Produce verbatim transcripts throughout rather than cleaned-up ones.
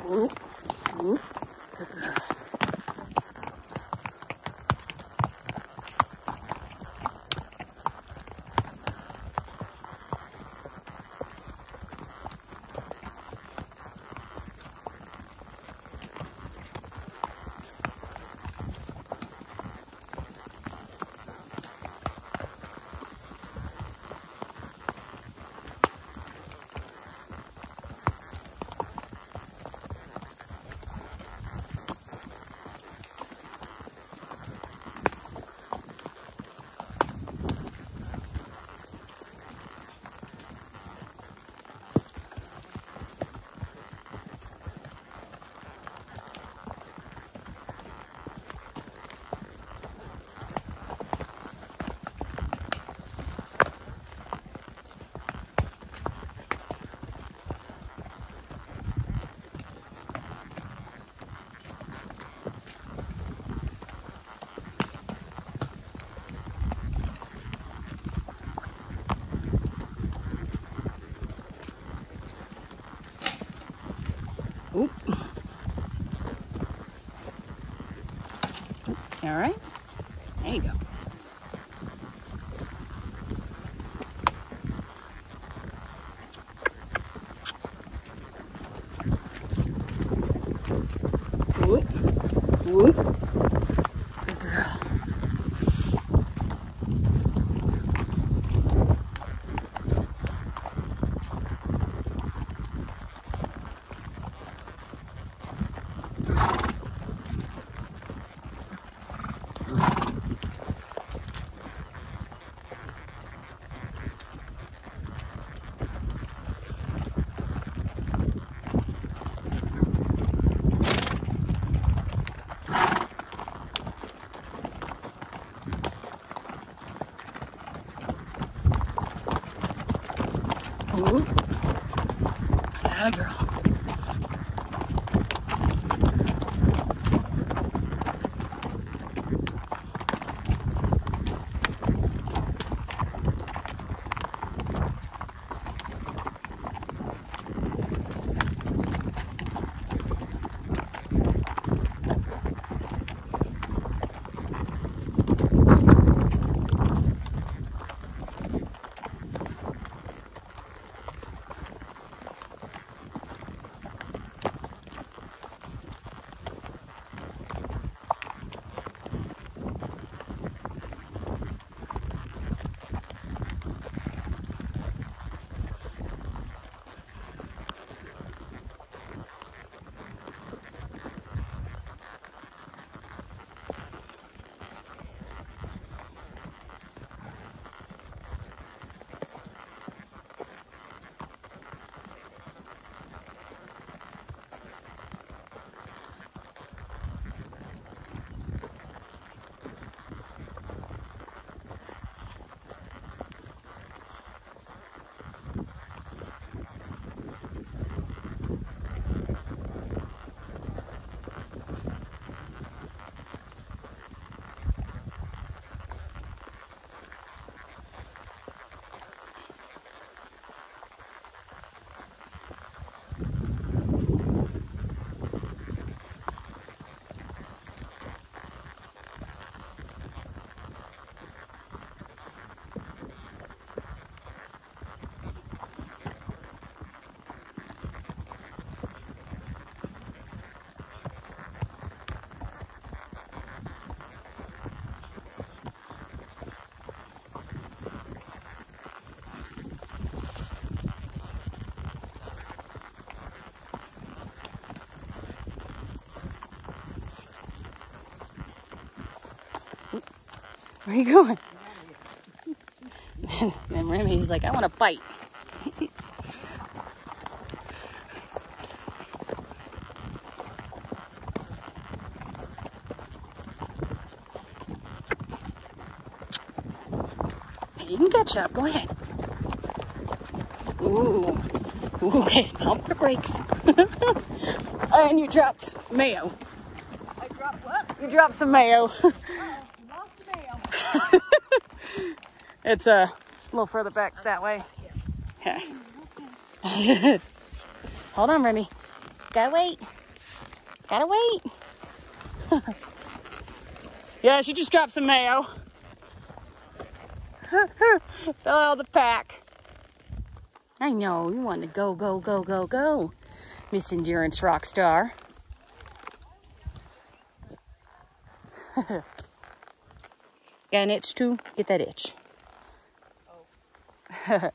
Whoop, whoop. Oop. All right, there you go. Whoop, whoop. Good girl. Ooh. Atta girl. Where are you going? And Remy's like, I want to fight. You can catch up. Go ahead. Ooh. Ooh, okay, pump the brakes. And you dropped mayo. I dropped what? You dropped some mayo. Oh, lost the mayo. It's uh, a little further back that way. Okay. Hold on, Remy. Gotta wait. Gotta wait. Yeah, she just dropped some mayo. Fell out of the pack. I know, you want to go, go, go, go, go. Miss Endurance rock star. Got an itch too? Get that itch. Oh.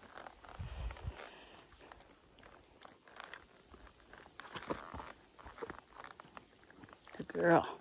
Good girl.